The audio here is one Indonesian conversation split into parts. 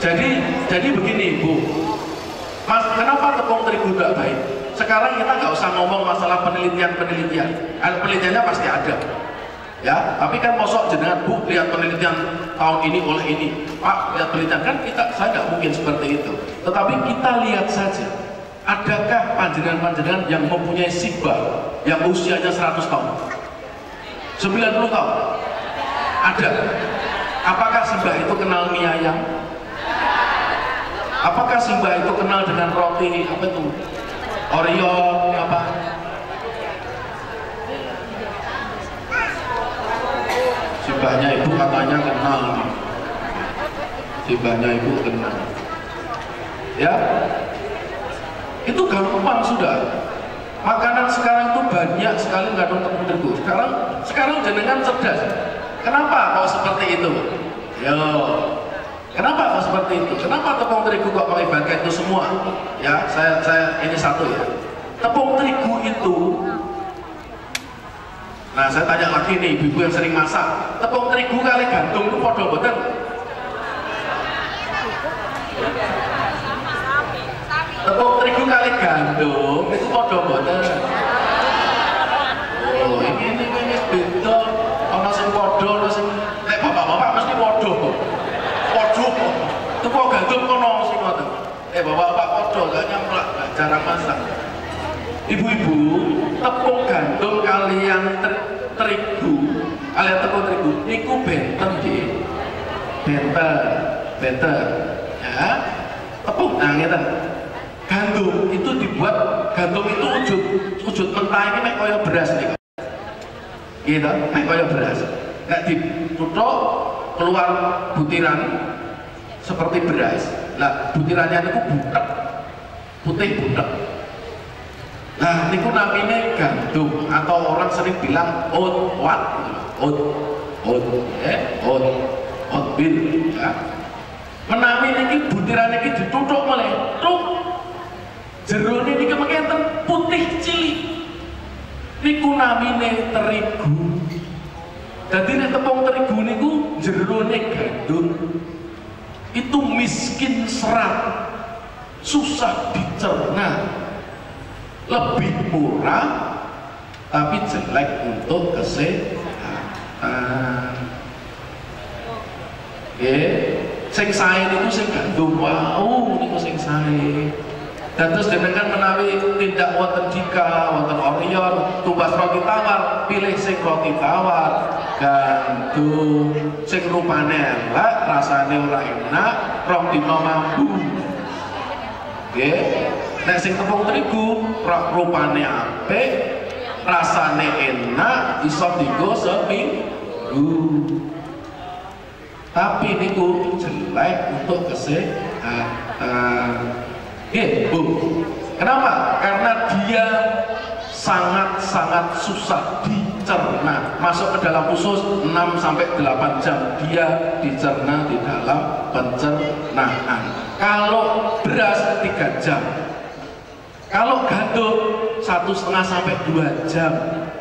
Jadi begini Bu, Mas, kenapa tepung terigu tidak baik? Sekarang kita nggak usah ngomong masalah penelitian. Penelitiannya pasti ada, ya. Tapi kan mosok jenengan Bu lihat penelitian tahun ini oleh ini, Pak lihat penelitian kan saya nggak mungkin seperti itu. Tetapi kita lihat saja, adakah panjenengan-panjenengan yang mempunyai sibah yang usianya 100 tahun, 90 tahun? Ada. Apakah sibah itu kenal mie ayam? Apakah sibah itu kenal dengan roti apa itu? Oreo apa? Sibahnya ibu katanya kenal. Sibahnya ibu kenal. Ya, itu gampang sudah. Makanan sekarang itu banyak sekali mengandung tepung terigu. Sekarang jenengan cerdas. Kenapa kok seperti itu? Yo, kenapa kok seperti itu? Kenapa tepung terigu kok mengibatkan itu semua? Ya, saya ini satu ya. Tepung terigu itu. Nah, saya tanya lagi nih, ibu-ibu yang sering masak. Tepung terigu kali gandum itu podo boten? Tepung terigu kali gandum itu podo boten? Oh, ini beda. Ono sing podo, ono sing bapak-bapak mesti podo. Tepung gandum ono sing ngoten. Bapak-bapak podo, kayaknya jarang masak. Ibu-ibu, tepung gandum kalian terigu, kalian tepung terigu, niku benten nggih. Benten. Ya. Tepung ngeten. Gandum itu dibuat, gandum itu wujud mentah ini mek kaya beras nih. Gitu, mek kaya beras. Nek dituthuk keluar butiran seperti beras. Lah butirannya itu butek, putih butek. Nah niku namine gandum atau orang sering bilang oatmeal ya. Menawi niki butiran niki dituthuk meleh, truk. Jerone niki mengenten putih cilik. Niku namine terigu. Dadi nek tepung terigu niku jerone gandum. Itu miskin serat, susah dicerna, lebih murah tapi jelek untuk kesehatan. Sing sae niku sing gandum wau niku sing sae. Dan terus jenengan menawi tindak wonten Dika, wonten Orion, tumbas roti tawar, pilih sing roti tawar, gandum, sing rupane elek, rasane ora enak, rong dina mambu. Nggih. Nek sing tepung terigu, rupane apik, rasane enak, iso dienggo seminggu. Tapi niku jelek untuk kesehatan. Bu, kenapa? Karena dia sangat-sangat susah dicerna. Masuk ke dalam usus 6-8 jam dia dicerna di dalam pencernaan. Kalau beras 3 jam, kalau gandum 1,5-2 jam.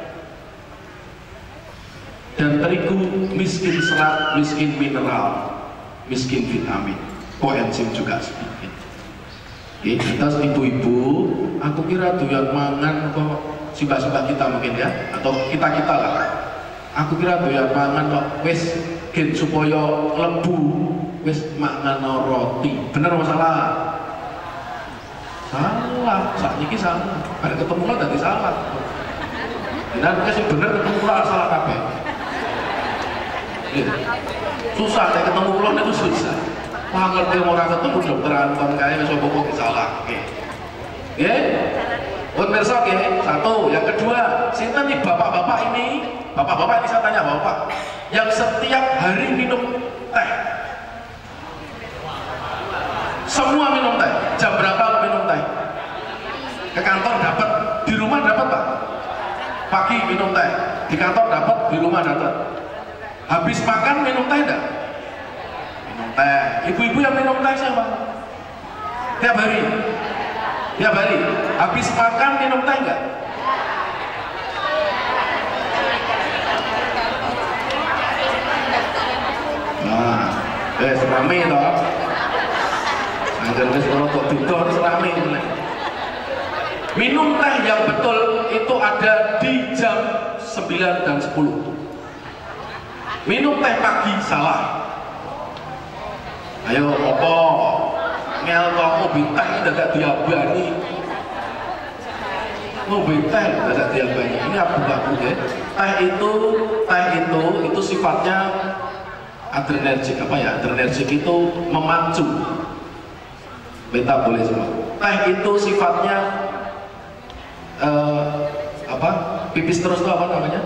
Dan terigu miskin serat, miskin mineral, miskin vitamin, koenzim juga sedikit. Terus ibu-ibu, aku kira doyan mangan kok, sibah-sibah kita mungkin ya, atau kita lah. Aku kira doyan mangan kok, wis gen supaya lebu, wis mangan roti. Bener masalah? Salah, saat ini salah. Ada ketemu lah tadi salah. Dan kasih bener ketemu lah salah kabeh. Susah, saya ketemu pulang itu susah. Wah ngerti orang ketemu dokter Anton kayaknya bisa pokok salah. Pemirsa, satu. Yang kedua, sinten nih bapak-bapak ini? Bapak-bapak ini saya tanya bapak, yang setiap hari minum teh. Semua minum teh. Jam berapa minum teh? Ke kantor dapat, di rumah dapat Pak. Pagi minum teh, di kantor dapat, di rumah dapat. Habis makan minum teh enggak? Minum teh. Ibu-ibu yang minum teh siapa? Tiap hari? Tiap hari? Habis makan minum teh enggak? Nah, rame toh. agar wis kok didor serame. Minum teh yang betul itu ada di jam 9 dan 10. Minum teh pagi salah. Ayo opo ngel kok ngopi teh dadak diabani. Ngopi teh dadak diabani. Ini abu-abu ya. Teh itu sifatnya adrenergik. Apa ya? Adrenergik itu memacu metabolisme. Teh itu sifatnya pipis terus itu apa namanya?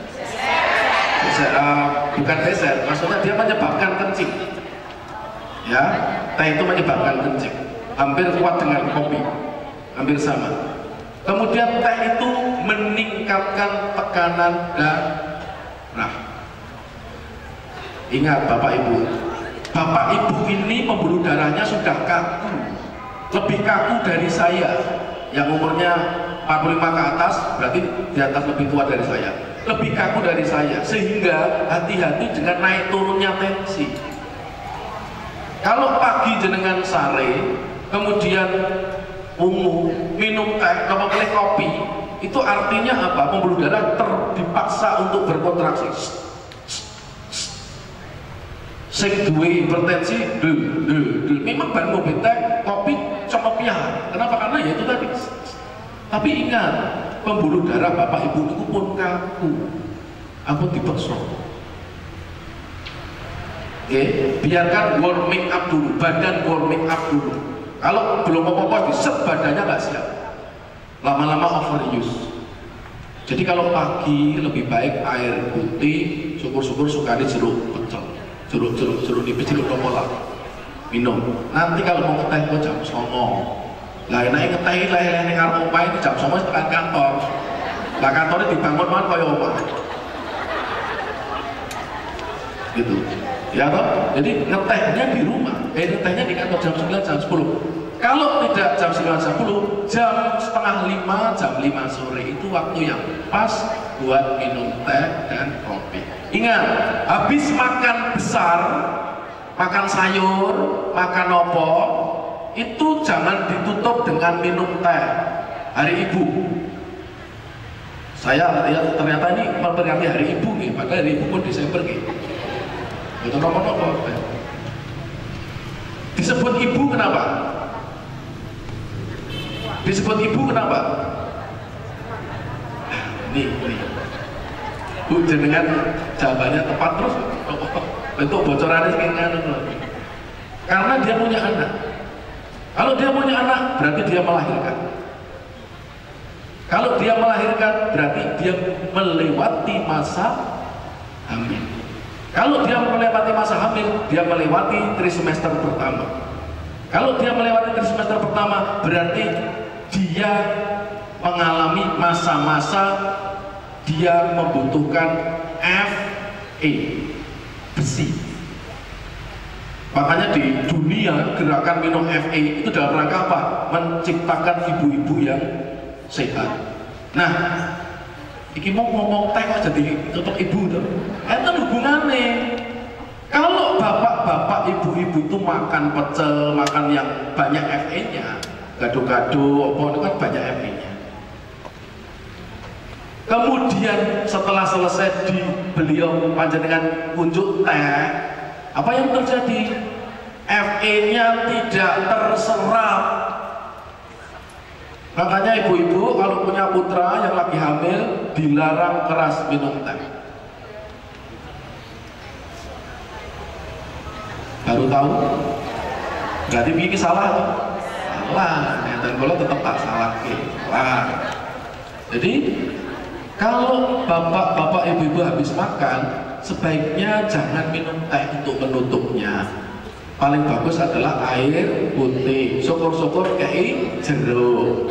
Bukan deser, maksudnya dia menyebabkan kencing. Ya, teh itu menyebabkan kencing. Hampir kuat dengan kopi, hampir sama. Kemudian teh itu meningkatkan tekanan darah. Ingat Bapak Ibu ini pembuluh darahnya sudah kaku, lebih kaku dari saya yang umurnya 45 ke atas, berarti di atas lebih tua dari saya, lebih kaku dari saya, sehingga hati-hati dengan naik turunnya tensi. Kalau pagi jenengan sare, kemudian minum teh, kemudian kopi, itu artinya apa? Pembuluh darah dipaksa untuk berkontraksi. Sing duwe hipertensi, memang baru ngopi teh, kopi cuma piah. Kenapa? Karena ya itu tadi. Tapi ingat, pembuluh darah Bapak Ibu itu pun kaku. Aku dipaksa. Oke, biarkan warming up dulu, badan warming up dulu. Kalau belum apa-apa, diset badannya nggak siap. Lama-lama overuse. Jadi kalau pagi lebih baik air putih, syukur-syukur sukari jeruk pecel, jeruk nipis, jeruk topola, minum. Nanti kalau mau ngeteh kok jam 09.00. Lah enak ngeteh leleh ning karo omahe iki jam 09.00 tekan kantor. Lah kantornya dibangun man kaya omah. Gitu. Ya toh? Jadi ngetehnya di rumah. Ngetehnya di kantor jam 9, jam 10. Kalau tidak jam 9, jam 10, jam 4:30, jam 5 sore itu waktu yang pas buat minum teh dan kopi. Ingat, habis makan besar, makan sayur, makan opo, itu jangan ditutup dengan minum teh. Hari Ibu, saya lihat ternyata ini memperingati Hari Ibu nih, padahal Hari Ibu pun Desember nih. Itu nopo-nopo. Disebut ibu kenapa? Disebut ibu kenapa? Nih. Bu jenengan jawabannya tepat terus. Bentuk bocorannya sekian. Karena dia punya anak. Kalau dia punya anak, berarti dia melahirkan. Kalau dia melahirkan, berarti dia melewati masa hamil. Kalau dia melewati masa hamil, dia melewati trimester pertama. Kalau dia melewati trimester pertama, berarti dia mengalami masa-masa dia membutuhkan Fe, besi. Makanya di dunia gerakan minum Fe itu dalam rangka apa? Menciptakan ibu-ibu yang sehat. Nah, iki mau ngomong teh kok jadi tutup ibu tuh. Itu hubungannya. Kalau bapak-bapak, ibu-ibu itu makan pecel, makan yang banyak Fe-nya, gado-gado, apa itu kan banyak Fe-nya. Kemudian setelah selesai di beliau panjenengan unjuk teh, apa yang terjadi? Fe-nya tidak terserap. Makanya ibu-ibu kalau punya putra yang lagi hamil dilarang keras minum teh. Baru tahu? Berarti begini salah tuh? Salah. Dan kalau tetap tak salah. Salah. Jadi kalau bapak-bapak ibu-ibu habis makan, sebaiknya jangan minum teh untuk menutupnya. Paling bagus adalah air putih. Syukur-syukur kayak jeruk.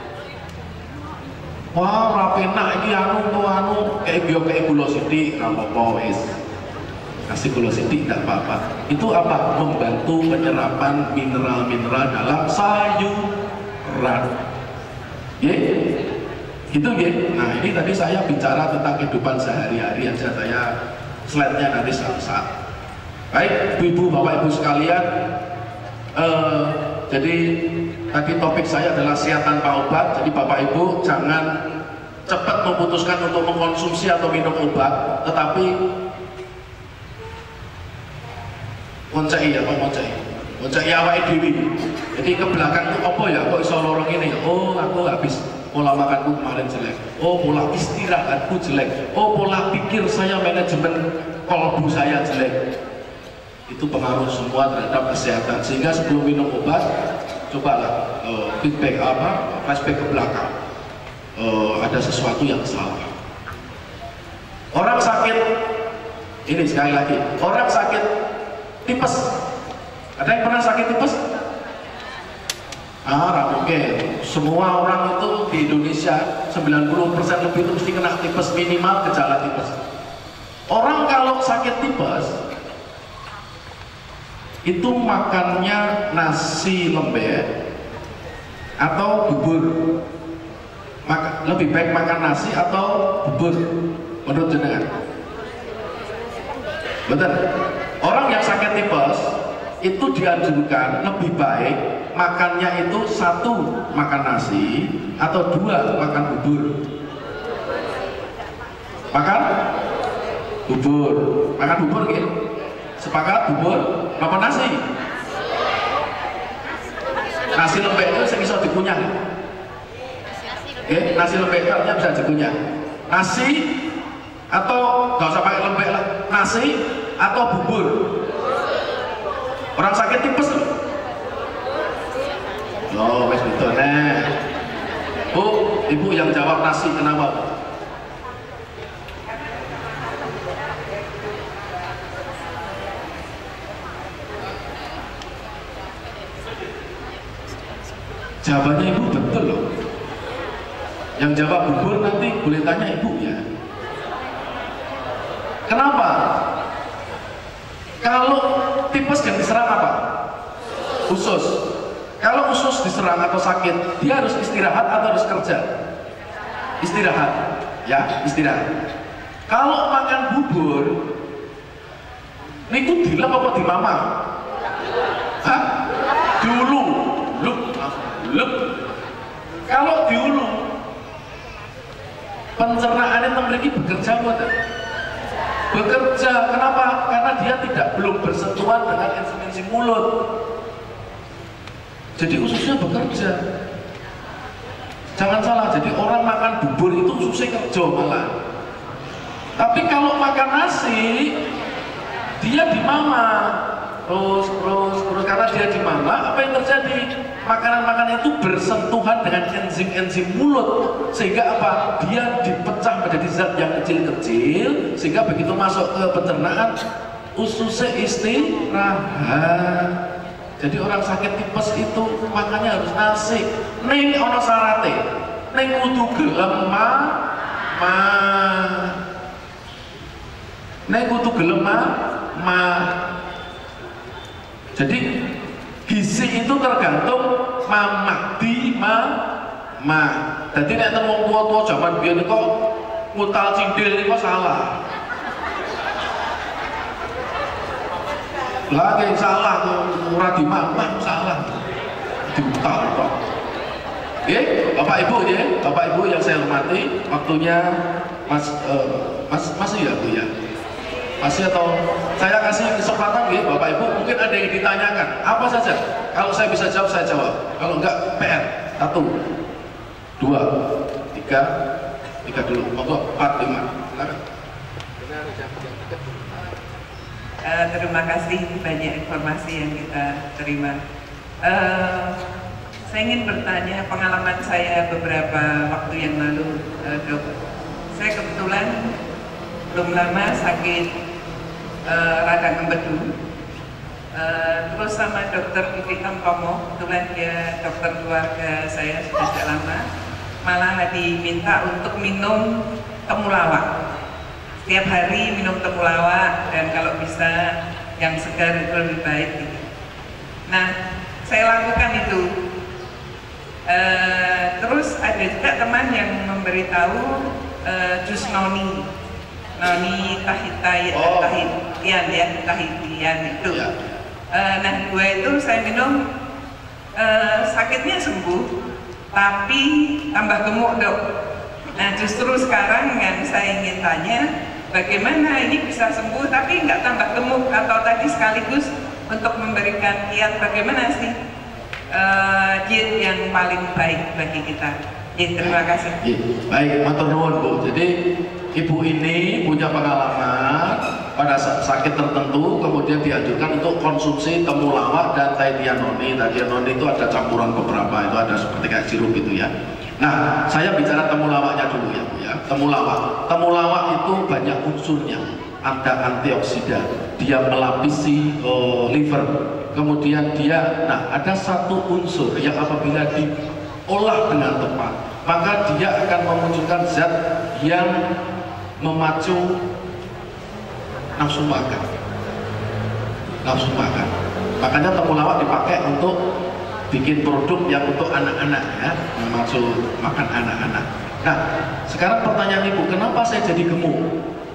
Wah, rapenak iki anu kayak gula sithik, ora apa-apa wis. Kasih gula sithik enggak apa-apa. Itu apa? Membantu penyerapan mineral-mineral dalam sayuran. Ya? Gitu ya. Nah, ini tadi saya bicara tentang kehidupan sehari-hari aja, saya slide-nya nanti satu saat. Baik, ibu, bapak, ibu sekalian, Jadi tadi topik saya adalah sehat tanpa obat. Jadi Bapak Ibu jangan cepat memutuskan untuk mengkonsumsi atau minum obat, tetapi ngoncai ya, ngoncai awake dhewe. Jadi ke belakang itu apa ya, kok iso lorong ini? Oh, aku habis pola makanku kemarin jelek. Oh, pola istirahatku jelek. Oh, pola pikir saya, manajemen kolbu saya jelek. Itu pengaruh semua terhadap kesehatan. Sehingga sebelum minum obat, cobalah feedback flashback ke belakang. Ada sesuatu yang salah. Orang sakit, ini sekali lagi, orang sakit tipes. Ada yang pernah sakit tipes? Mungkin. Semua orang itu di Indonesia 90% lebih itu mesti kena tipes, minimal gejala tipes. Orang kalau sakit tipes itu makannya nasi lembek atau bubur. Lebih baik makan nasi atau bubur menurut jenengan? Betul. Orang yang sakit tipes itu dianjurkan lebih baik makannya itu 1 makan nasi atau 2 makan bubur. Makan bubur, makan bubur gitu. Sepakat bubur apa nasi? Nasi lembek itu bisa dikunyah. Nasi lembek itu artinya bisa dikunyah. Nasi atau nggak usah pakai lembek lah. Nasi atau bubur. Orang sakit tipes loh. Oh, wes betul nih. Bu, ibu yang jawab nasi kenapa? Jawabannya ibu betul loh. Yang jawab bubur nanti boleh tanya ibu ya. Kenapa? Kalau tipes yang diserang apa? Usus. Kalau usus diserang atau sakit, dia harus istirahat atau harus kerja? Istirahat, ya istirahat. Kalau makan bubur, niku dilem apa di mama? Hah? Diulu, lep. Kalau diulu, pencernaan itu memiliki bekerja bukan? Bekerja, kenapa? Karena dia belum bersentuhan dengan enzim-enzim mulut. Jadi ususnya bekerja. Jangan salah, jadi orang makan bubur itu ususnya kerja malah. Tapi kalau makan nasi, dia di mama terus karena dia di mama, apa yang terjadi? Makanan-makanan itu bersentuhan dengan enzim-enzim mulut, sehingga apa? Dia dipecah menjadi zat yang kecil-kecil, sehingga begitu masuk ke pencernaan ususnya istirahat. Jadi orang sakit tipes itu makannya harus nasi. Ning ono sarate, ning kudu gelem ning kudu gelem Jadi gizi itu tergantung mamadi ma. Jadi nek temu tua-tua zaman biyen kok ngutal cindil niku salah. Lagi salah ora dimamah salah. Diutal kok. Bapak Ibu ya, Bapak Ibu yang saya hormati, waktunya masih ya Bu ya. Masih atau saya kasih kesempatan ya Bapak Ibu, mungkin ada yang ditanyakan apa saja. Kalau saya bisa jawab saya jawab, kalau enggak PR 1 2 3 dulu, monggo 4 5 silakan. Terima kasih banyak informasi yang kita terima. Saya ingin bertanya pengalaman saya beberapa waktu yang lalu, Dok. Saya kebetulan belum lama sakit radang empedu, terus sama dokter Vivi Tamtomo, kebetulan dia dokter keluarga saya sudah sejak lama, malah diminta untuk minum temulawak. Setiap hari minum temulawak dan kalau bisa yang segar itu lebih baik gitu. Nah, saya lakukan itu. Terus ada juga teman yang memberitahu jus noni tahitian itu. Nah, 2 itu saya minum sakitnya sembuh, tapi tambah gemuk, Dok. Nah, justru sekarang yang saya ingin tanya, bagaimana ini bisa sembuh tapi nggak tambah gemuk, atau tadi sekaligus untuk memberikan kiat bagaimana sih diet yang paling baik bagi kita. Terima kasih. Baik, matur nuwun Bu. Jadi Ibu ini punya pengalaman pada saat sakit tertentu, kemudian dianjurkan untuk konsumsi temulawak dan tadianone. Tadianone itu ada campuran beberapa, itu ada seperti kayak sirup itu ya. Nah, saya bicara temulawaknya dulu ya Bu ya. Temulawak itu banyak unsurnya. Ada antioksidan, dia melapisi liver. Kemudian dia, ada satu unsur yang apabila diolah dengan tepat, maka dia akan memunculkan zat yang memacu nafsu makan. Makanya temulawak dipakai untuk bikin produk yang untuk anak-anak ya, memacu makan anak-anak. Nah, sekarang pertanyaan Ibu, kenapa saya jadi gemuk?